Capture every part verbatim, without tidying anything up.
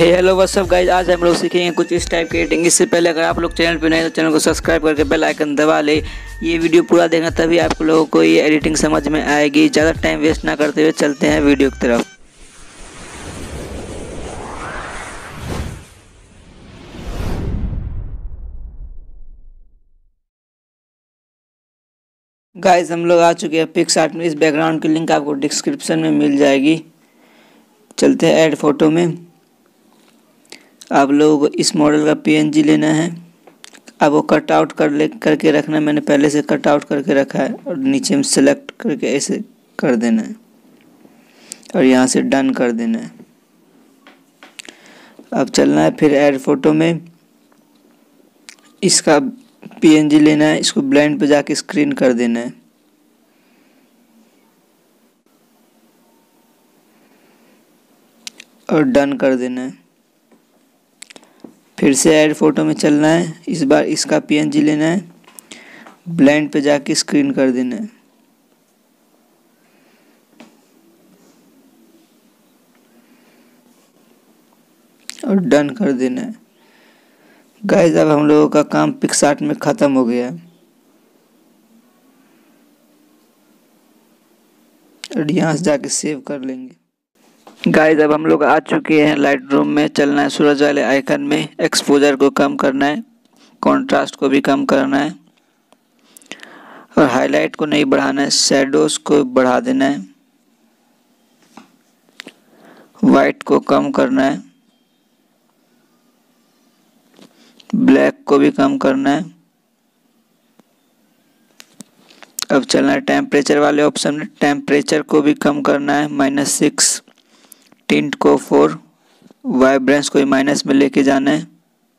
हे hello what's up guys, आज हम लोग सीखेंगे कुछ इस टाइप की एडिटिंग। इससे पहले अगर आप लोग चैनल पे नए तो चैनल को सब्सक्राइब करके बेल आइकन दबा ले। ये वीडियो पूरा देखना, तभी आप लोगों को ये एडिटिंग समझ में आएगी। ज़्यादा टाइम वेस्ट ना करते हुए चलते हैं वीडियो की तरफ। गाइज हम लोग आ चुके हैं पिक्सआर्ट में। इस बैकग्राउंड की लिंक आपको डिस्क्रिप्शन में मिल जाएगी। चलते हैं ऐड फोटो में। आप लोगों को इस मॉडल का पीएनजी लेना है। अब वो कट आउट कर ले करके रखना है। मैंने पहले से कट आउट करके रखा है और नीचे में सेलेक्ट करके ऐसे कर देना है और यहाँ से डन कर देना है। अब चलना है फिर ऐड फोटो में। इसका पीएनजी लेना है, इसको ब्लेंड पे जाके स्क्रीन कर देना है और डन कर देना है। फिर से ऐड फोटो में चलना है। इस बार इसका पीएनजी लेना है, ब्लेंड पे जाके स्क्रीन कर देना है और डन कर देना है। गाइस अब हम लोगों का काम पिक्सआर्ट में ख़त्म हो गया है और यहाँ से जाके सेव कर लेंगे। गाइस अब हम लोग आ चुके हैं लाइट रूम में। चलना है सूरज वाले आइकन में। एक्सपोजर को कम करना है, कॉन्ट्रास्ट को भी कम करना है और हाईलाइट को नहीं बढ़ाना है, शैडोज को बढ़ा देना है, वाइट को कम करना है, ब्लैक को भी कम करना है। अब चलना है टेम्परेचर वाले ऑप्शन में। टेम्परेचर को भी कम करना है, माइनस सिक्स, टिंट को फोर, वाइब्रेंस को माइनस में लेके जाना है।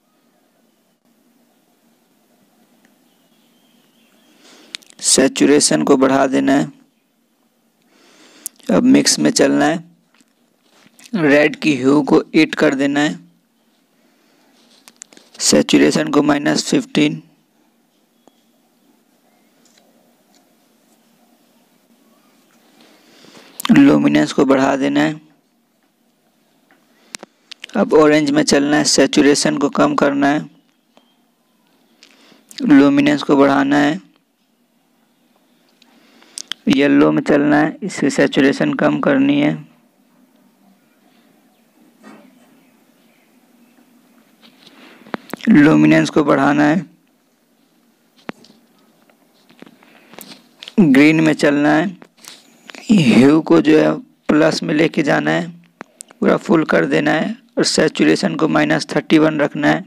सैचुरेशन को बढ़ा देना है। अब मिक्स में चलना है। रेड की ह्यू को एट कर देना है, सैचुरेशन को माइनस फिफ्टीन, लुमिनेंस को बढ़ा देना है। अब ऑरेंज में चलना है। सैचुरेशन को कम करना है, लुमिनेंस को बढ़ाना है। येलो में चलना है, इसकी सैचुरेशन कम करनी है, लुमिनेंस को बढ़ाना है। ग्रीन में चलना है, ह्यू को जो है प्लस में लेके जाना है, पूरा फुल कर देना है और सैचुरेशन को माइनस थर्टी वन रखना है,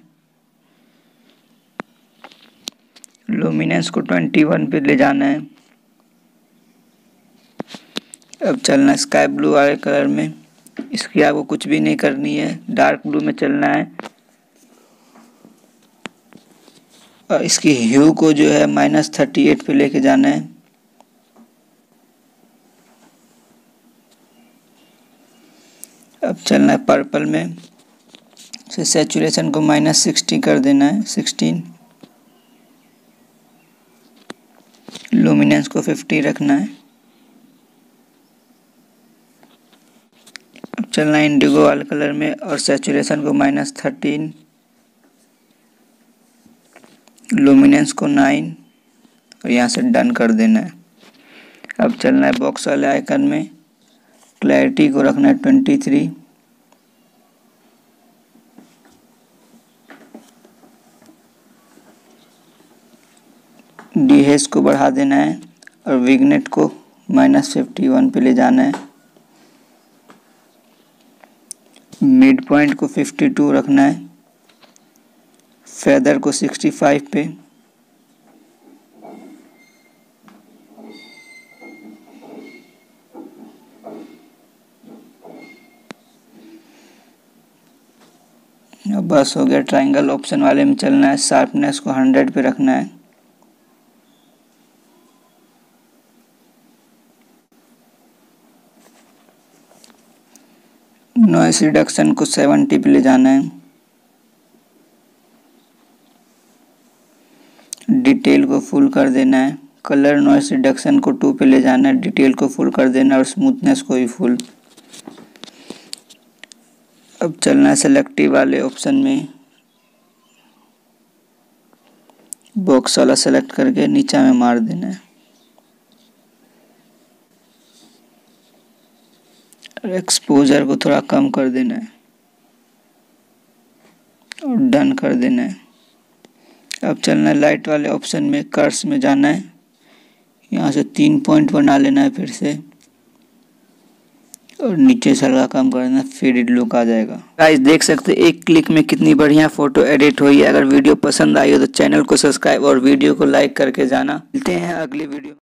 लुमिनेंस को ट्वेंटी वन पे ले जाना है। अब चलना है स्काई ब्लू वाले कलर में। इसकी आपको कुछ भी नहीं करनी है, डार्क ब्लू में चलना है और इसकी ह्यू को जो है माइनस थर्टी एट पे लेके जाना है। अब चलना है पर्पल में। से सैचुरेशन को माइनस सिक्सटी कर देना है, सिक्सटीन, लुमिनेंस को फिफ्टी रखना है। अब चलना है इंडिगो वाले कलर में और सैचुरेशन को माइनस थर्टीन, लुमिनेंस को नाइन और यहाँ से डन कर देना है। अब चलना है बॉक्स वाले आइकन में। क्लैरिटी को रखना है ट्वेंटी थ्री, डीएच को बढ़ा देना है और विग्नेट को माइनस फिफ्टी वन पे ले जाना है। मिड पॉइंट को फिफ्टी टू रखना है, फेदर को सिक्सटी फाइव पे, अब बस हो गया। ट्रायंगल ऑप्शन वाले में चलना है। शार्पनेस को हंड्रेड पे रखना है, नॉइस रिडक्शन को सेवेंटी पे ले जाना है, डिटेल को फुल कर देना है, कलर नॉइस रिडक्शन को टू पे ले जाना है, डिटेल को फुल कर देना और स्मूथनेस को भी फुल। अब चलना है सेलेक्टिव वाले ऑप्शन में, बॉक्स वाला सेलेक्ट करके नीचा में मार देना है और एक्सपोजर को थोड़ा कम कर देना है और डन कर देना है। अब चलना है लाइट वाले ऑप्शन में, कर्स में जाना है, यहाँ से तीन पॉइंट बना लेना है फिर से और नीचे से हल्का कम कर देना, फेडेड लुक आ जाएगा। गाइस देख सकते हैं एक क्लिक में कितनी बढ़िया फोटो एडिट हुई है। अगर वीडियो पसंद आई हो तो चैनल को सब्सक्राइब और वीडियो को लाइक करके जाना। मिलते हैं अगली वीडियो।